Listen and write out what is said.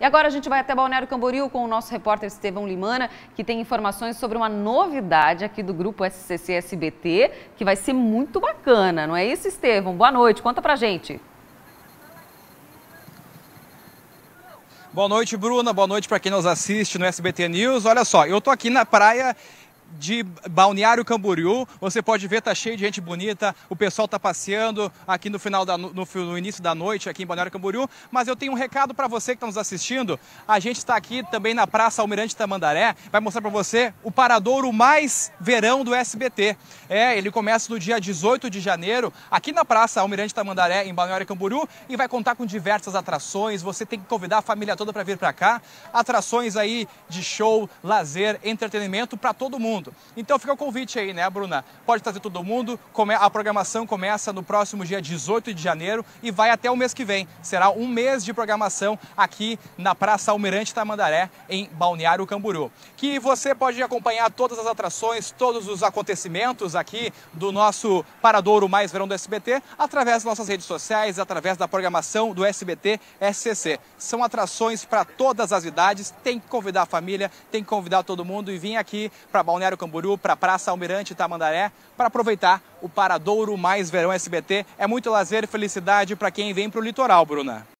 E agora a gente vai até Balneário Camboriú com o nosso repórter Estevão Limana, que tem informações sobre uma novidade aqui do grupo SCC-SBT, que vai ser muito bacana, não é isso, Estevão? Boa noite, conta pra gente. Boa noite, Bruna. Boa noite para quem nos assiste no SBT News. Olha só, eu tô aqui na praia de Balneário Camboriú. Você pode ver, tá cheio de gente bonita, o pessoal tá passeando aqui no início da noite aqui em Balneário Camboriú, mas eu tenho um recado para você que está nos assistindo. A gente está aqui também na Praça Almirante Tamandaré, vai mostrar para você o paradouro mais verão do SBT. Ele começa no dia 18 de janeiro, aqui na Praça Almirante Tamandaré, em Balneário Camboriú, e vai contar com diversas atrações. Você tem que convidar a família toda para vir para cá. Atrações aí de show, lazer, entretenimento para todo mundo. Então fica o convite aí, né, Bruna? Pode trazer todo mundo. A programação começa no próximo dia 18 de janeiro e vai até o mês que vem. Será um mês de programação aqui na Praça Almirante Tamandaré, em Balneário Camboriú. Que você pode acompanhar todas as atrações, todos os acontecimentos aqui do nosso Paradouro Mais Verão do SBT através das nossas redes sociais, através da programação do SBT SCC. São atrações para todas as idades. Tem que convidar a família, tem que convidar todo mundo e vir aqui para Balneário Camboriú, para a Praça Almirante Tamandaré, para aproveitar o Paradouro Mais Verão SBT. É muito lazer e felicidade para quem vem para o litoral, Bruna.